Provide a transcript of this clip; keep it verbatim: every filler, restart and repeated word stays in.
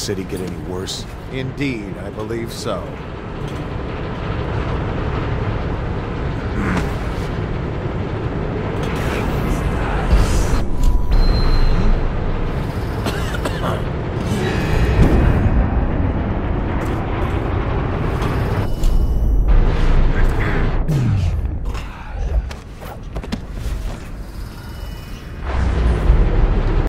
city get any worse? Indeed, I believe so. Huh?